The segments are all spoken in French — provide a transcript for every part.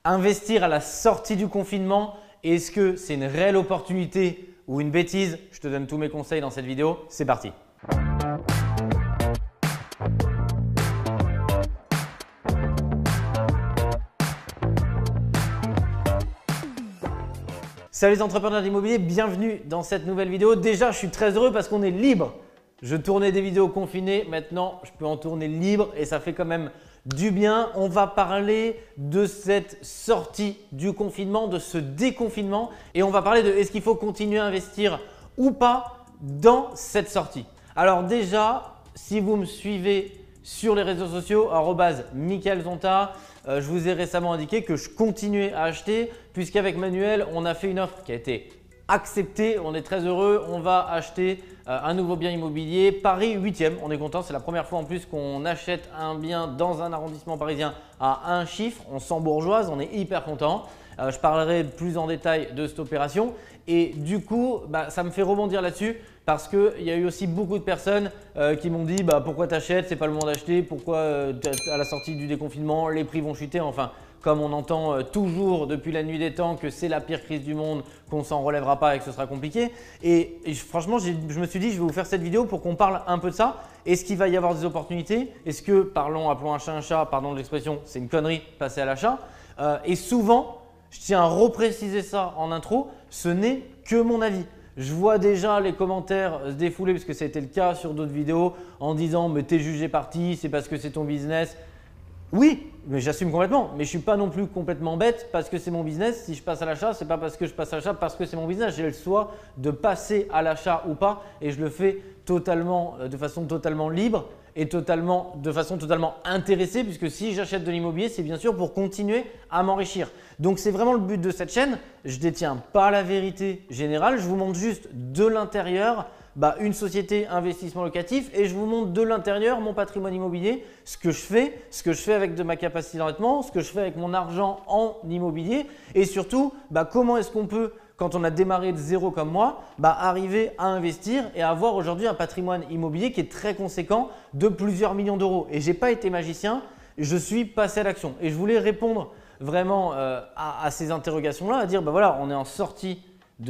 Investir à la sortie du confinement, est-ce que c'est une réelle opportunité ou une bêtise? Je te donne tous mes conseils dans cette vidéo. C'est parti. Salut les entrepreneurs d'immobilier, bienvenue dans cette nouvelle vidéo. Déjà, je suis très heureux parce qu'on est libre. Je tournais des vidéos confinées, maintenant je peux en tourner libre et ça fait quand même du bien. On va parler de cette sortie du confinement, de ce déconfinement et on va parler de est-ce qu'il faut continuer à investir ou pas dans cette sortie. Alors déjà, si vous me suivez sur les réseaux sociaux, @MichaelZonta, je vous ai récemment indiqué que je continuais à acheter puisqu'avec Manuel, on a fait une offre qui a été acceptée. On est très heureux, on va acheter un nouveau bien immobilier, Paris 8e. On est content, c'est la première fois en plus qu'on achète un bien dans un arrondissement parisien à un chiffre. On sent bourgeoise, on est hyper content. Je parlerai plus en détail de cette opération et du coup, ça me fait rebondir là-dessus parce qu'il y a eu aussi beaucoup de personnes qui m'ont dit pourquoi tu achètes, c'est pas le moment d'acheter, pourquoi à la sortie du déconfinement les prix vont chuter. Enfin, comme on entend toujours depuis la nuit des temps que c'est la pire crise du monde, qu'on s'en relèvera pas et que ce sera compliqué. Et franchement, je me suis dit je vais vous faire cette vidéo pour qu'on parle un peu de ça. Est-ce qu'il va y avoir des opportunités? Est-ce que, appelons un chat, pardon de l'expression, c'est une connerie, passer à l'achat. Et souvent, je tiens à repréciser ça en intro, ce n'est que mon avis. Je vois déjà les commentaires se défouler parce que ça a été le cas sur d'autres vidéos en disant mais t'es jugé parti, c'est parce que c'est ton business. Oui, mais j'assume complètement, mais je ne suis pas non plus complètement bête parce que c'est mon business. Si je passe à l'achat, ce n'est pas parce que je passe à l'achat, parce que c'est mon business. J'ai le choix de passer à l'achat ou pas et je le fais totalement, de façon totalement libre et de façon totalement intéressée puisque si j'achète de l'immobilier, c'est bien sûr pour continuer à m'enrichir. Donc c'est vraiment le but de cette chaîne. Je ne détiens pas la vérité générale, je vous montre juste de l'intérieur une société investissement locatif et je vous montre de l'intérieur mon patrimoine immobilier, ce que je fais avec de ma capacité d'endettement, ce que je fais avec mon argent en immobilier et surtout comment est-ce qu'on peut, quand on a démarré de zéro comme moi, arriver à investir et à avoir aujourd'hui un patrimoine immobilier qui est très conséquent de plusieurs millions d'euros. Et je n'ai pas été magicien, je suis passé à l'action et je voulais répondre vraiment à ces interrogations-là, à dire voilà, on est en sortie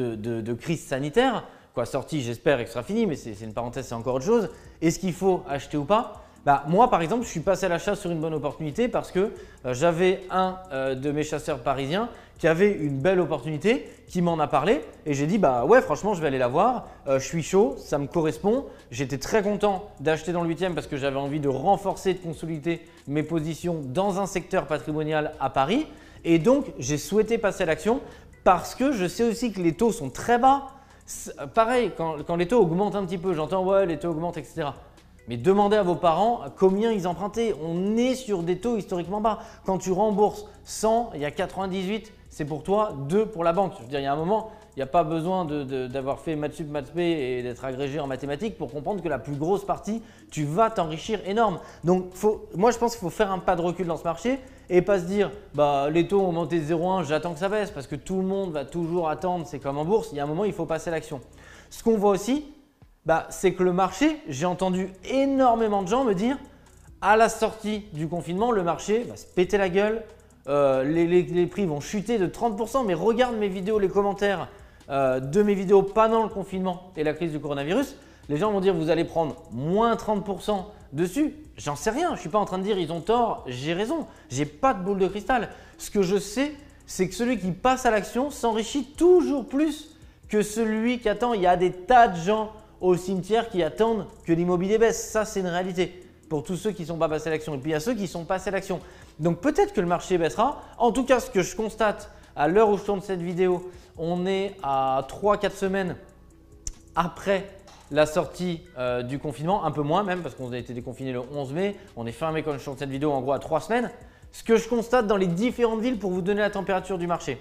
de crise sanitaire. Sortie, j'espère que ce sera fini, mais c'est une parenthèse, c'est encore autre chose. Est-ce qu'il faut acheter ou pas? Moi, par exemple, je suis passé à l'achat sur une bonne opportunité parce que j'avais un de mes chasseurs parisiens qui avait une belle opportunité, qui m'en a parlé et j'ai dit ouais, franchement, je vais aller la voir. Je suis chaud, ça me correspond. J'étais très content d'acheter dans le 8e parce que j'avais envie de renforcer, de consolider mes positions dans un secteur patrimonial à Paris. Et donc, j'ai souhaité passer à l'action parce que je sais aussi que les taux sont très bas. Pareil, quand les taux augmentent un petit peu, j'entends ouais, les taux augmentent, etc. Mais demandez à vos parents combien ils empruntaient. On est sur des taux historiquement bas. Quand tu rembourses 100, il y a 98, c'est pour toi, 2 pour la banque. Je veux dire, il y a un moment, il n'y a pas besoin d'avoir fait maths sup, maths spé et d'être agrégé en mathématiques pour comprendre que la plus grosse partie, tu vas t'enrichir énorme. Donc, moi, je pense qu'il faut faire un pas de recul dans ce marché et pas se dire les taux ont monté de 0,1, j'attends que ça baisse parce que tout le monde va toujours attendre, c'est comme en bourse. Il y a un moment, il faut passer à l'action. Ce qu'on voit aussi, c'est que le marché, j'ai entendu énormément de gens me dire à la sortie du confinement, le marché va se péter la gueule, les prix vont chuter de 30%. Mais regarde mes vidéos, les commentaires de mes vidéos pendant le confinement et la crise du coronavirus. Les gens vont dire vous allez prendre moins 30% dessus. J'en sais rien, je ne suis pas en train de dire ils ont tort, j'ai raison. Je n'ai pas de boule de cristal. Ce que je sais, c'est que celui qui passe à l'action s'enrichit toujours plus que celui qui attend. Il y a des tas de gens au cimetière qui attendent que l'immobilier baisse. Ça, c'est une réalité pour tous ceux qui ne sont pas passés à l'action. Et puis, il y a ceux qui sont passés à l'action. Donc, peut-être que le marché baissera. En tout cas, ce que je constate à l'heure où je tourne cette vidéo, on est à 3-4 semaines après la sortie du confinement, un peu moins même parce qu'on a été déconfiné le 11 mai. On est fermé quand je tourne cette vidéo en gros à 3 semaines. Ce que je constate dans les différentes villes pour vous donner la température du marché.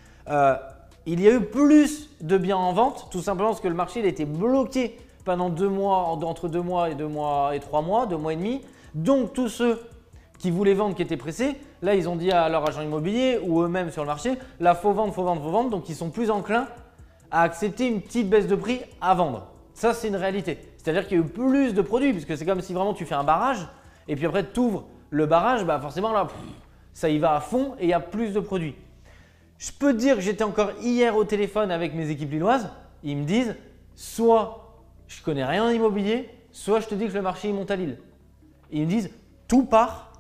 Il y a eu plus de biens en vente, tout simplement parce que le marché il a été bloqué pendant 2 mois, entre 2 mois et 3 mois, 2 mois et demi. Donc tous ceux qui voulaient vendre, qui étaient pressés, là ils ont dit à leur agent immobilier ou eux-mêmes sur le marché, là faut vendre, faut vendre, faut vendre. Donc ils sont plus enclins à accepter une petite baisse de prix à vendre. Ça c'est une réalité. C'est-à-dire qu'il y a eu plus de produits puisque c'est comme si vraiment tu fais un barrage et puis après tu ouvres le barrage, forcément là Ça y va à fond et il y a plus de produits. Je peux te dire que j'étais encore hier au téléphone avec mes équipes lilloises. Ils me disent soit je connais rien en immobilier, soit je te dis que le marché il monte à Lille. Ils me disent tout part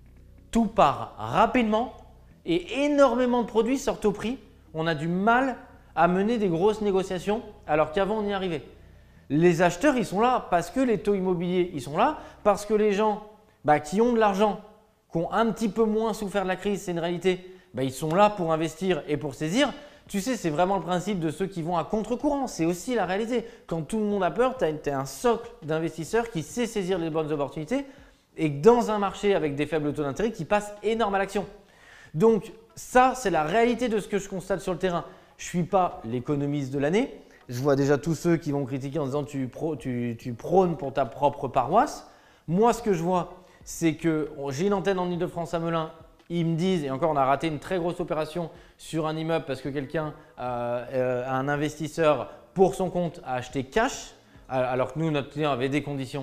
rapidement et énormément de produits sortent au prix. On a du mal à mener des grosses négociations alors qu'avant on y arrivait. Les acheteurs ils sont là parce que les taux immobiliers ils sont là, parce que les gens qui ont de l'argent, qui ont un petit peu moins souffert de la crise, c'est une réalité, ils sont là pour investir et pour saisir. Tu sais, c'est vraiment le principe de ceux qui vont à contre-courant. C'est aussi la réalité. Quand tout le monde a peur, tu as un socle d'investisseurs qui sait saisir les bonnes opportunités et dans un marché avec des faibles taux d'intérêt qui passe énorme à l'action. Donc ça, c'est la réalité de ce que je constate sur le terrain. Je ne suis pas l'économiste de l'année. Je vois déjà tous ceux qui vont critiquer en disant tu prônes pour ta propre paroisse. Moi, ce que je vois, c'est que j'ai une antenne en Ile-de-France à Melun. Ils me disent, et encore on a raté une très grosse opération sur un immeuble parce que quelqu'un, un investisseur pour son compte a acheté cash alors que nous, notre client avait des conditions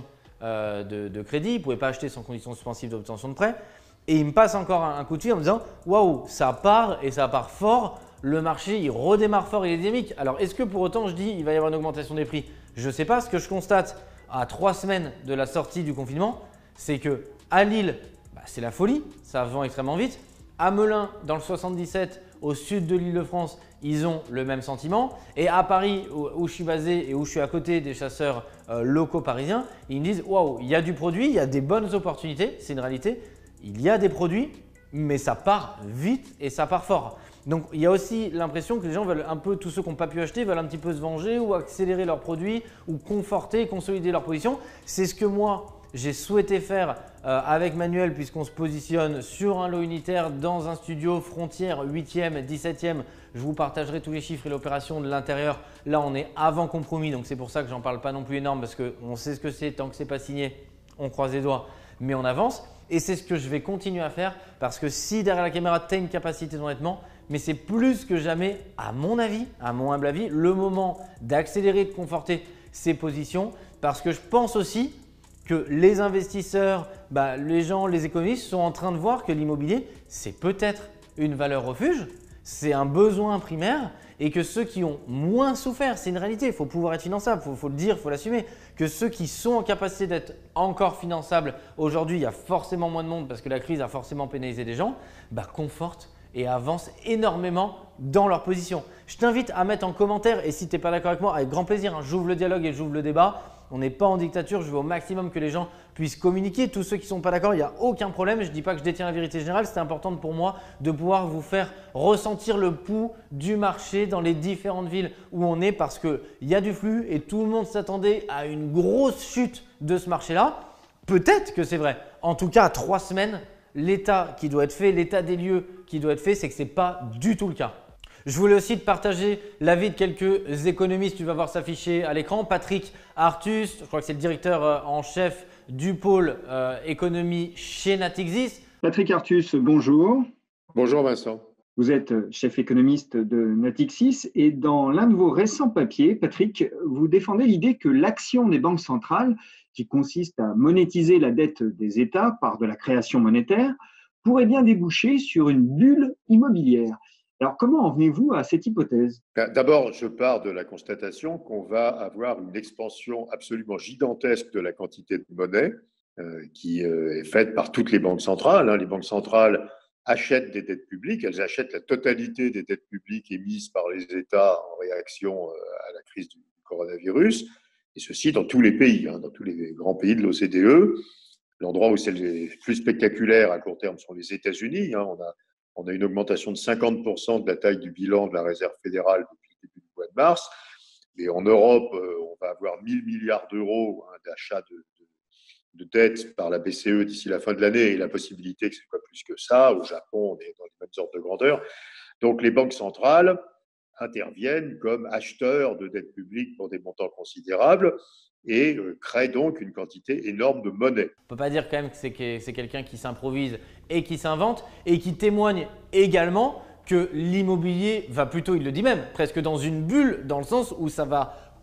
de crédit. Il ne pouvait pas acheter sans condition suspensive d'obtention de prêt. Et il me passe encore un coup de fil en me disant « Waouh, ça part et ça part fort, le marché il redémarre fort, il est dynamique. » Alors est-ce que pour autant je dis il va y avoir une augmentation des prix? Je ne sais pas. Ce que je constate à 3 semaines de la sortie du confinement, c'est qu'à Lille, c'est la folie, ça vend extrêmement vite. À Melun, dans le 77, au sud de l'Île-de-France, ils ont le même sentiment. Et à Paris, où je suis basé et où je suis à côté des chasseurs locaux parisiens, ils me disent « Waouh, il y a du produit, il y a des bonnes opportunités, c'est une réalité. Il y a des produits, mais ça part vite et ça part fort. » Donc, il y a aussi l'impression que les gens veulent un peu, tous ceux qui n'ont pas pu acheter, veulent un petit peu se venger ou accélérer leurs produits ou conforter, consolider leur position. C'est ce que moi, j'ai souhaité faire avec Manuel puisqu'on se positionne sur un lot unitaire dans un studio frontière 8e, 17e. Je vous partagerai tous les chiffres et l'opération de l'intérieur. Là, on est avant compromis, donc c'est pour ça que j'en parle pas non plus énorme parce qu'on sait ce que c'est. Tant que ce n'est pas signé, on croise les doigts, mais on avance. Et c'est ce que je vais continuer à faire parce que si derrière la caméra, tu as une capacité d'endettement, mais c'est plus que jamais, à mon avis, à mon humble avis, le moment d'accélérer, de conforter ses positions parce que je pense aussi que les investisseurs, les gens, les économistes sont en train de voir que l'immobilier, c'est peut-être une valeur refuge, c'est un besoin primaire et que ceux qui ont moins souffert, c'est une réalité, il faut pouvoir être finançable, il faut le dire, il faut l'assumer, que ceux qui sont en capacité d'être encore finançables, aujourd'hui il y a forcément moins de monde parce que la crise a forcément pénalisé des gens, confortent et avancent énormément dans leur position. Je t'invite à mettre en commentaire et si tu n'es pas d'accord avec moi, avec grand plaisir, j'ouvre le dialogue et j'ouvre le débat. On n'est pas en dictature, je veux au maximum que les gens puissent communiquer. Tous ceux qui ne sont pas d'accord, il n'y a aucun problème. Je ne dis pas que je détiens la vérité générale, c'est important pour moi de pouvoir vous faire ressentir le pouls du marché dans les différentes villes où on est parce qu'il y a du flux et tout le monde s'attendait à une grosse chute de ce marché-là. Peut-être que c'est vrai. En tout cas, à 3 semaines, l'état qui doit être fait, l'état des lieux qui doit être fait, c'est que ce n'est pas du tout le cas. Je voulais aussi te partager l'avis de quelques économistes. Tu vas voir s'afficher à l'écran. Patrick Artus, je crois que c'est le directeur en chef du pôle économie chez Natixis. Patrick Artus, bonjour. Bonjour Vincent. Vous êtes chef économiste de Natixis et dans l'un de vos récents papiers, Patrick, vous défendez l'idée que l'action des banques centrales, qui consiste à monétiser la dette des États par de la création monétaire, pourrait bien déboucher sur une bulle immobilière. Alors, comment en venez-vous à cette hypothèse? D'abord, je pars de la constatation qu'on va avoir une expansion absolument gigantesque de la quantité de monnaie qui est faite par toutes les banques centrales. Les banques centrales achètent des dettes publiques, elles achètent la totalité des dettes publiques émises par les États en réaction à la crise du coronavirus, et ceci dans tous les pays, dans tous les grands pays de l'OCDE. L'endroit où c'est le plus spectaculaire à court terme sont les États-Unis. On a une augmentation de 50% de la taille du bilan de la Réserve fédérale depuis le début du mois de mars. Et en Europe, on va avoir 1 000 milliards d'euros d'achat de dettes par la BCE d'ici la fin de l'année et la possibilité que ce soit plus que ça. Au Japon, on est dans les mêmes ordres de grandeur. Donc, les banques centrales interviennent comme acheteurs de dettes publiques pour des montants considérables et crée donc une quantité énorme de monnaie. On ne peut pas dire quand même que c'est quelqu'un qui s'improvise et qui s'invente et qui témoigne également que l'immobilier va plutôt, il le dit même, presque dans une bulle, dans le sens où ça va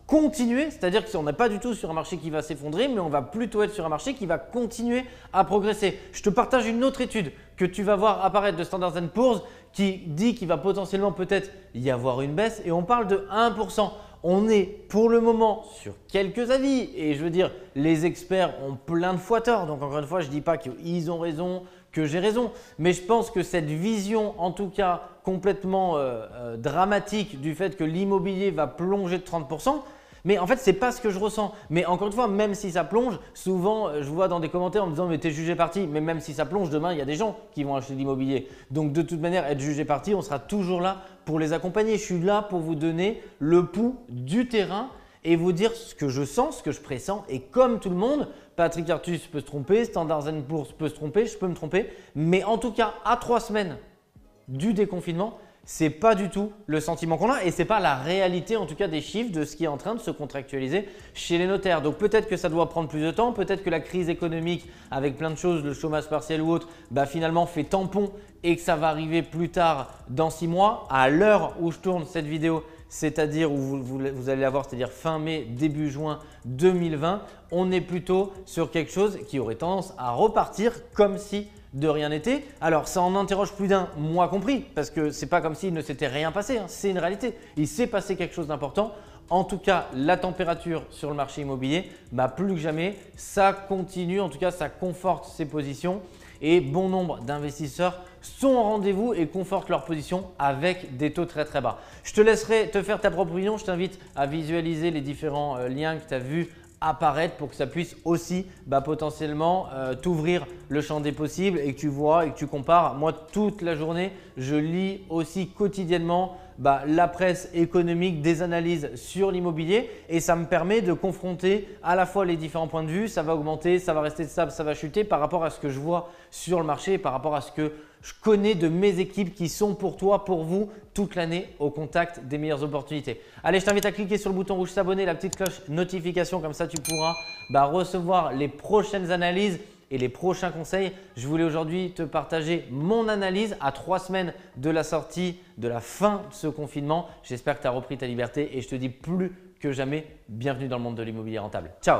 continuer, c'est-à-dire que on n'est pas du tout sur un marché qui va s'effondrer, mais on va plutôt être sur un marché qui va continuer à progresser. Je te partage une autre étude que tu vas voir apparaître de Standard & Poor's qui dit qu'il va potentiellement peut-être y avoir une baisse et on parle de 1%. On est pour le moment sur quelques avis et je veux dire, les experts ont plein de fois tort. Donc encore une fois, je ne dis pas qu'ils ont raison, que j'ai raison, mais je pense que cette vision en tout cas complètement dramatique du fait que l'immobilier va plonger de 30%, mais en fait, ce n'est pas ce que je ressens. Mais encore une fois, même si ça plonge, souvent, je vois dans des commentaires en me disant « mais t'es jugé parti ». Mais même si ça plonge, demain, il y a des gens qui vont acheter de l'immobilier. Donc de toute manière, être jugé parti, on sera toujours là pour les accompagner. Je suis là pour vous donner le pouls du terrain et vous dire ce que je sens, ce que je pressens. Et comme tout le monde, Patrick Artus peut se tromper, Standard & Poor's peut se tromper, je peux me tromper. Mais en tout cas, à 3 semaines du déconfinement, ce n'est pas du tout le sentiment qu'on a et ce n'est pas la réalité en tout cas des chiffres de ce qui est en train de se contractualiser chez les notaires. Donc peut-être que ça doit prendre plus de temps, peut-être que la crise économique avec plein de choses, le chômage partiel ou autre, finalement fait tampon et que ça va arriver plus tard dans 6 mois. À l'heure où je tourne cette vidéo, c'est-à-dire où vous allez la voir, c'est-à-dire fin mai, début juin 2020, on est plutôt sur quelque chose qui aurait tendance à repartir comme si de rien n'était. Alors ça en interroge plus d'un, moi compris, parce que c'est pas comme s'il ne s'était rien passé, hein. C'est une réalité. Il s'est passé quelque chose d'important. En tout cas, la température sur le marché immobilier, plus que jamais, ça continue, en tout cas ça conforte ses positions et bon nombre d'investisseurs sont au rendez-vous et confortent leur position avec des taux très très bas. Je te laisserai te faire ta propre opinion, je t'invite à visualiser les différents liens que tu as vus apparaître pour que ça puisse aussi potentiellement t'ouvrir le champ des possibles et que tu vois et que tu compares. Moi, toute la journée, je lis aussi quotidiennement la presse économique, des analyses sur l'immobilier et ça me permet de confronter à la fois les différents points de vue. Ça va augmenter, ça va rester stable, ça va chuter par rapport à ce que je vois sur le marché, par rapport à ce que je connais de mes équipes qui sont pour toi, pour vous, toute l'année au contact des meilleures opportunités. Allez, je t'invite à cliquer sur le bouton rouge s'abonner, la petite cloche notification, comme ça tu pourras recevoir les prochaines analyses et les prochains conseils. Je voulais aujourd'hui te partager mon analyse à 3 semaines de la sortie, de la fin de ce confinement. J'espère que tu as repris ta liberté et je te dis plus que jamais, bienvenue dans le monde de l'immobilier rentable. Ciao!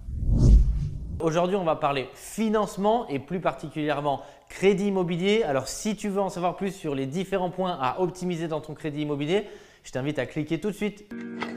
Aujourd'hui, on va parler financement et plus particulièrement crédit immobilier. Alors, si tu veux en savoir plus sur les différents points à optimiser dans ton crédit immobilier, je t'invite à cliquer tout de suite.